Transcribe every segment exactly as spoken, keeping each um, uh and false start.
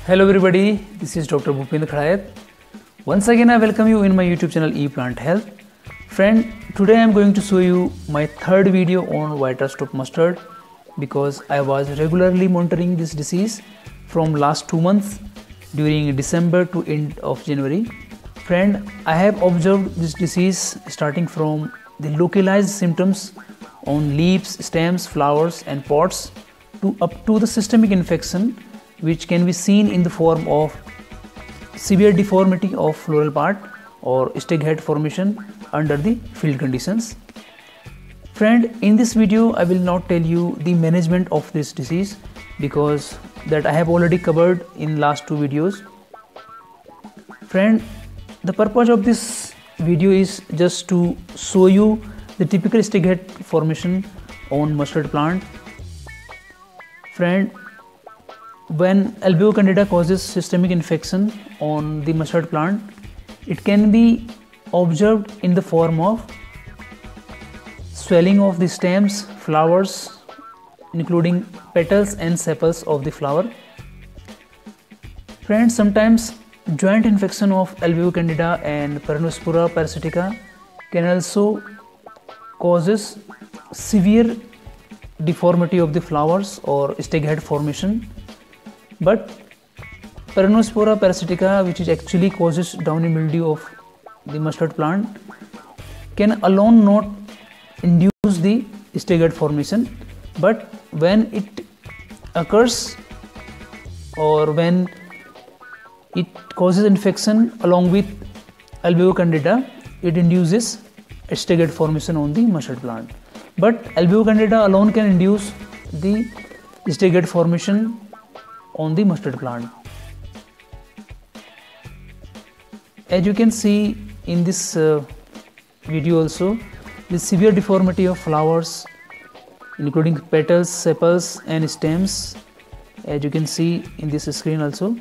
Hello everybody, this is Doctor Bhupendra Khadayat. Once again I welcome you in my YouTube channel ePlant Health. Friend, today I am going to show you my third video on white rust of mustard because I was regularly monitoring this disease from last two months during December to end of January. Friend, I have observed this disease starting from the localized symptoms on leaves, stems, flowers and pods to up to the systemic infection, which can be seen in the form of severe deformity of floral part or staghead formation under the field conditions. Friend, in this video I will not tell you the management of this disease because that I have already covered in last two videos. Friend, the purpose of this video is just to show you the typical staghead formation on mustard plant. Friend, when Albugo candida causes systemic infection on the mustard plant, it can be observed in the form of swelling of the stems, flowers, including petals and sepals of the flower. Friends, sometimes joint infection of Albugo candida and Peronospora parasitica can also causes severe deformity of the flowers or stagehead formation. But Peronospora parasitica, which is actually causes downy mildew of the mustard plant, can alone not induce the stagehead formation, but when it occurs or when it causes infection along with Albugo candida, it induces stagehead formation on the mustard plant. But Albugo candida alone can induce the stagehead formation on the mustard plant. As you can see in this uh, video also, the severe deformity of flowers including petals, sepals and stems, as you can see in this screen also.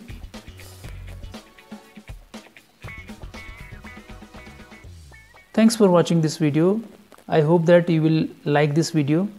Thanks for watching this video. I hope that you will like this video.